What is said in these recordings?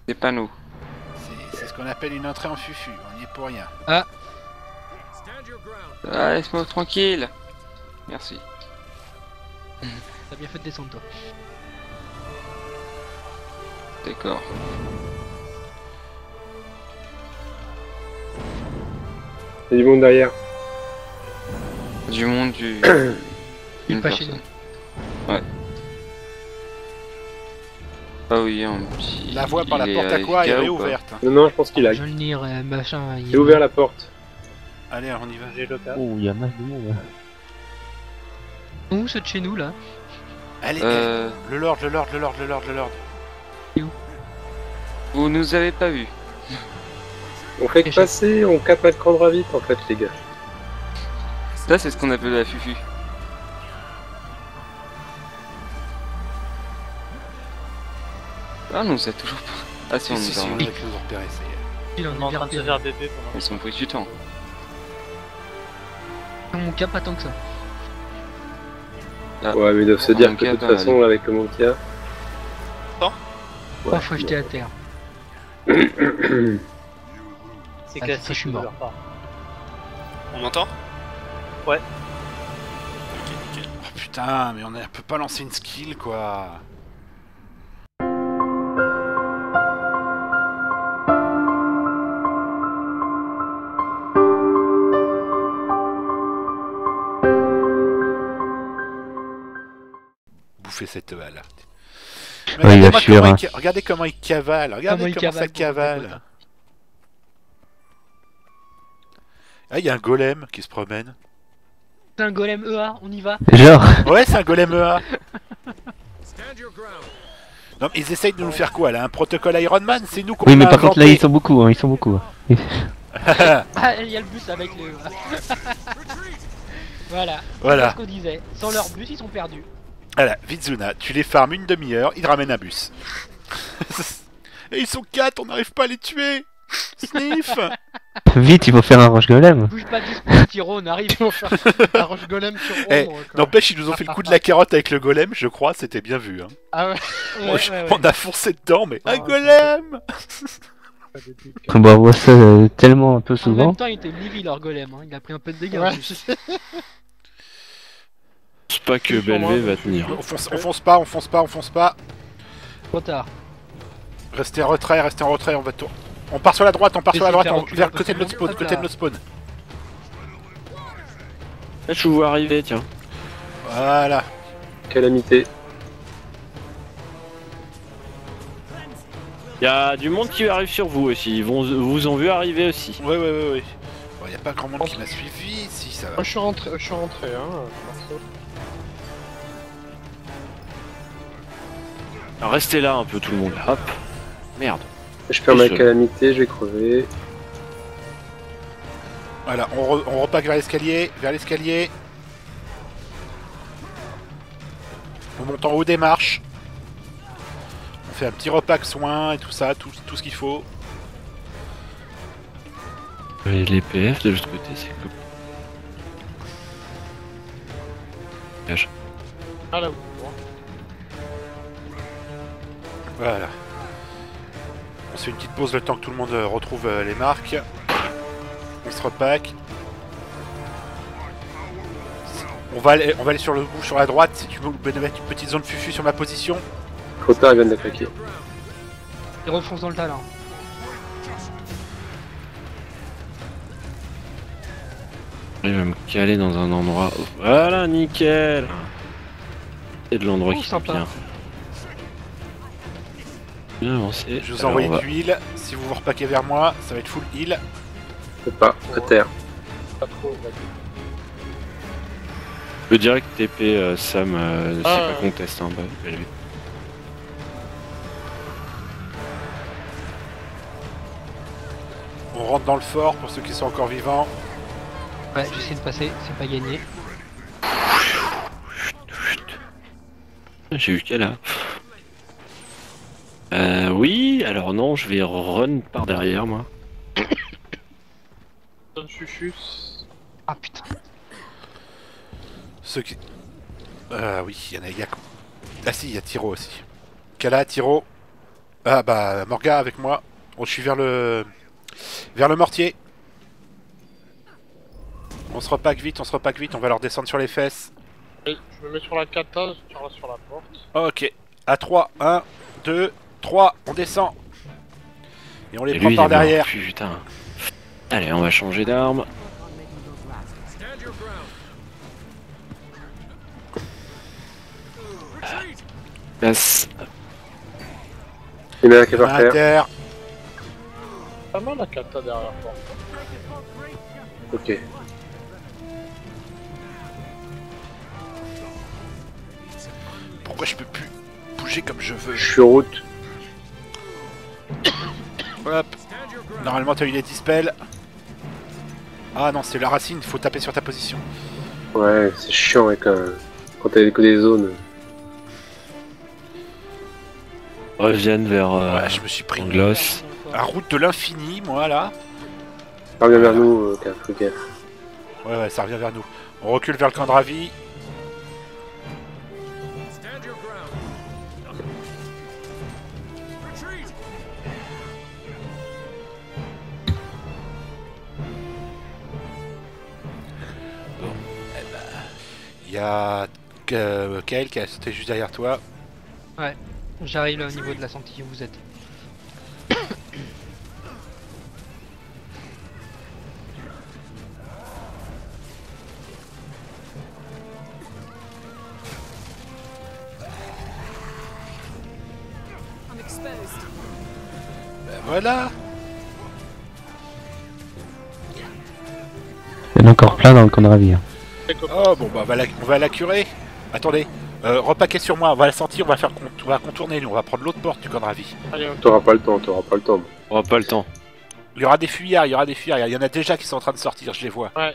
C'est pas nous. C'est ce qu'on appelle une entrée en fufu, on y est pour rien. Ah, Ah, laisse-moi tranquille. Merci. t'as bien fait de descendre toi. D'accord. Il y a du monde derrière. Du monde, du... une Pas chez personne. Ouais. Ah oui, un petit... La voie par la il porte à quoi AFK est ou pas réouverte. Non, non, je pense qu'il lag. Je le lire, machin. J'ai ouvert la porte. Allez, on y va. J'ai le cas. Oh, il y a masse de monde. Où ceux de chez nous là? Allez, Euh... le lord. Vous nous avez pas vu. On fait que passer, on capte le camp vite en fait, les gars. Ça, c'est ce qu'on appelle la fufu. Ah non, c'est toujours pas... Ah si, on Si, nous si, a on a remarqué. toujours repéré, ça y est. Il On est en train de se faire bébé pendant. Ils sont pris du temps. On cap pas tant que ça. Ah. Ouais, mais ils doivent se dire que de Manca, toute façon, avec le monde qu'il y a. Trois fois jeté à terre. C'est Ah, classique, ça, je suis de mort. leur part. On m'entend? Ouais. Ok, nickel. Oh putain, mais on peut pas lancer une skill quoi. Bouffer cette balle. Mais Ouais, il regardez-moi assure, comment hein. regardez comment il cavale, regardez comment ça cavale. Ah, il y a un golem qui se promène. C'est un golem EA, on y va. Genre, Ouais, c'est un golem EA. Non, mais ils essayent de nous faire quoi là? Un protocole Iron Man? C'est nous qu'on oui, a mais par contre, là, inventé. ils sont beaucoup, hein, ils sont beaucoup. Hein. Ah, il y a le bus avec les EA. Voilà. Voilà. C'est ce qu'on disait. Sans leur bus, ils sont perdus. Voilà, Vizuna, tu les farmes une demi-heure, ils te ramènent un bus. Et ils sont 4, on n'arrive pas à les tuer. Sniff. Vite, il faut faire un roche golem. Bouge pas du spawn, Tiro, on arrive. On va faire un roche golem sur Eh, ombre. quoi. N'empêche, ils nous ont fait le coup de la carotte avec le golem, je crois, c'était bien vu. Hein. Ah ouais. On a foncé dedans, mais un golem. Bon, on voit ça tellement un peu En souvent. même temps, il était livy leur golem. Hein. Il a pris un peu de dégâts. en plus. Je pense pas que Belvé va tenir. On fonce pas, on fonce pas. Trop tard. Restez en retrait, on va tourner. On part sur la droite, Laissez faire reculer vers un le peu côté de tout notre le monde, spawn, côté de notre spawn. Là, je vous vois arriver, tiens. Voilà. Calamité. Il y a du monde qui arrive sur vous aussi. Ils vous ont vu arriver aussi. Ouais. Bon, y a pas grand monde qui m'a suivi, si ça va. Moi je suis rentré, hein, perso. Alors, restez là un peu tout le monde. Hop. Merde. Je perds ma seul. calamité, je vais crever. Voilà, on repack vers l'escalier, On monte en haut des marches. On fait un petit repack soin et tout ça, tout ce qu'il faut. Et les PF de l'autre côté, c'est cool. Ah là, Voilà. On se fait une petite pause le temps que tout le monde retrouve les marques. On se repack. On va aller sur le bout, sur la droite, si tu veux mettre une petite zone fufu sur ma position. Trop tard, ils viennent d'attaquer. Ils refoncent dans le talent. Il va me caler dans un endroit. Voilà, nickel. C'est de l'endroit Oh, qui est sympa. bien. Bien avancé. Je vous Alors, envoie on va- de l'huile. Si vous vous repaquez vers moi, ça va être full heal. Je peux pas, à terre. pas trop. Je peux direct TP Sam, c'est Ah, pas ouais. conteste. Hein, Belvé. On rentre dans le fort pour ceux qui sont encore vivants. Ouais, j'essaie de passer, c'est pas gagné. J'ai eu qu'elle là. Oui, alors non, je vais run par derrière moi. Zone chuchus. Ah putain. Ceux qui... oui, il y a... Ah si, il y a Tiro aussi. Kala, Tiro. Ah bah, Morga avec moi. On suit vers le mortier. On se repack vite, on va leur descendre sur les fesses. Et je me mets sur la kata, je tire sur la porte. Ok, à 3, 1, 2, 3, on descend. Et on les Et prend lui, par il est mort. derrière. Putain. Allez, on va changer d'arme. Passe. Il y en a un qui est À par terre. terre. Pas mal la kata derrière la porte. Ok. Pourquoi je peux plus bouger comme je veux? Je suis en route. Hop. Normalement t'as eu les dispels. Ah non, c'est la racine, faut taper sur ta position. Ouais, c'est chiant ouais, quand t'as que des zones. Reviennent vers Ouais, je me suis pris Anglos. la route de l'infini, moi là. Ça revient vers nous, faut gaffe. Ouais, ça revient vers nous. On recule vers le camp de Ravi. Bon, eh ben, il y a Kael qui était juste derrière toi. Ouais, j'arrive là au niveau de la sentille où vous êtes. Ben voilà. Il y en a encore plein dans le camp de Ravi. Hein. Oh bon bah on va la curer. Attendez, repaquez sur moi, on va la sentir, on va contourner, nous, on va prendre l'autre porte du camp de Ravi. Allez, ok. T'auras pas le temps, t'auras pas le temps. On aura pas le temps. Il y aura des fuyards, il y en a déjà qui sont en train de sortir, je les vois. Ouais.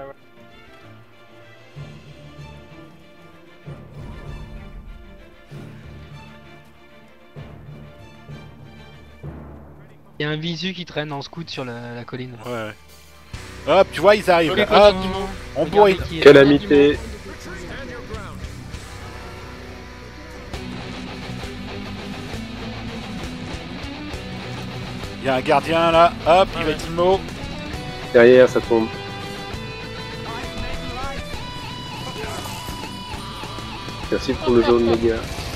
Il y a un visu qui traîne en scout sur la colline. Ouais. Hop, tu vois, ils arrivent. Joli Là. Hop, Cosmo. on Regardez bourre. qui est là. Calamité. Il y a un gardien là, hop, il va être immo. Derrière, ça tombe. Merci pour le jaune, les gars.